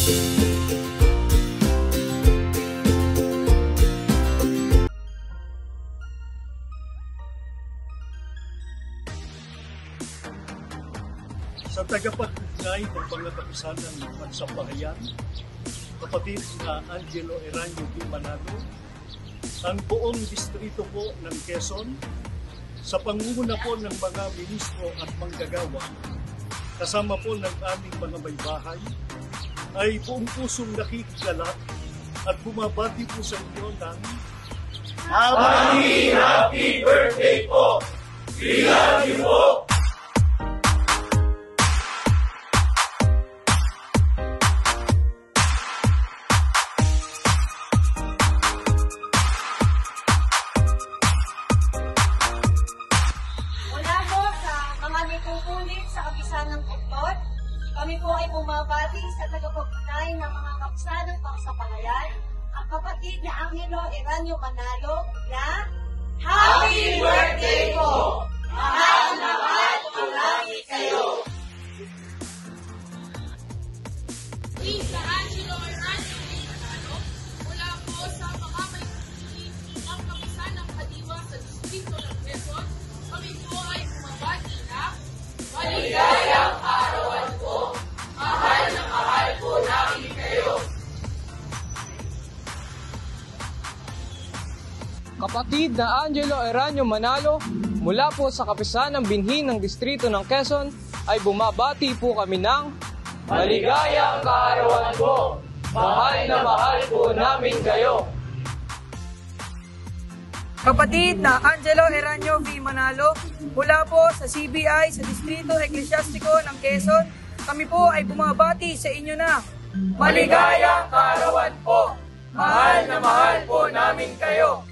Sa tagapag-ugnay ng mga kapisanan ng Pansampahayan, kapatid na Angelo Eranio B. Manalo, ang buong distrito po ng Quezon, sa pangunguna po ng mga ministro at manggagawa, kasama po ng aming mga may bahay, ay buong pusong nakikigalak at bumabati po sa inyo ng Happy birthday po! We love you po! Sa kapisanan ng Pugtod, kami po ay bumabati sa tagapagpunay ng mga kapisanan ng Pansampahayan, ang kapatid na Angelo Eranio Manalo na Happy Birthday po! Mahal na mahal po namin kayo! Sa Angelo Eranio Manalo, mula po sa mga may ng kapisanan ng Kadiwa sa distrito ng Quezon, kami po ay bumabati na maligayang arawan po. Mahal na mahal po namin kayo. Kapatid na Angelo Eranio Manalo, mula po sa kapisanan ng binhi ng distrito ng Quezon, ay bumabati po kami ng maligayang kaarawan po. Mahal na mahal po namin kayo. Kapatid na Angelo Eranio V. Manalo, mula po sa CBI sa Distrito Eklesyastiko ng Quezon, kami po ay bumabati sa inyo na Maligayang kaarawan po. Mahal na mahal po namin kayo.